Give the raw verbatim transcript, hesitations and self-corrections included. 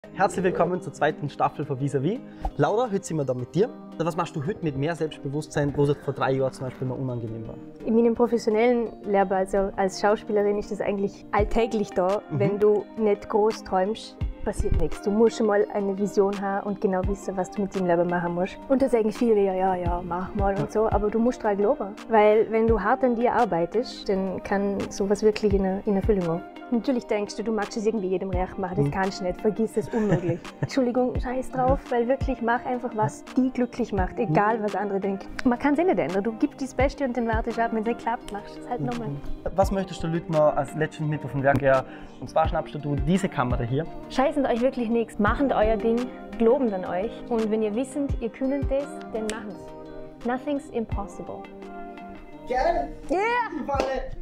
Herzlich willkommen zur zweiten Staffel von Vis-à-Vis. Laura, heute sind wir da mit dir. Was machst du heute mit mehr Selbstbewusstsein, wo es vor drei Jahren zum Beispiel noch unangenehm war? In meinem professionellen Leben, also als Schauspielerin, ist das eigentlich alltäglich da. Mhm. Wenn du nicht groß träumst, passiert nichts. Du musst schon mal eine Vision haben und genau wissen, was du mit dem Leben machen musst. Und da sagen viele, ja, ja, ja, mach mal und so, aber du musst daran glauben. Weil wenn du hart an dir arbeitest, dann kann sowas wirklich in, eine, in Erfüllung gehen. Natürlich denkst du, du magst es irgendwie jedem recht machen, das kannst du nicht, vergiss es, unmöglich. Entschuldigung, scheiß drauf, weil wirklich mach einfach, was die glücklich macht, egal was andere denken. Man kann es eh nicht ändern, du gibst das Beste und dann wartest du ab, wenn es nicht klappt, machst du es halt nochmal. Was möchtest du Leuten noch als letzten mit auf den Weg geben? Und zwar schnappst du diese Kamera hier. Scheißen euch wirklich nichts, machen euer Ding, glauben an euch und wenn ihr wisst, ihr könnt das, dann machen es. Nothing's impossible. Gerne! Yeah!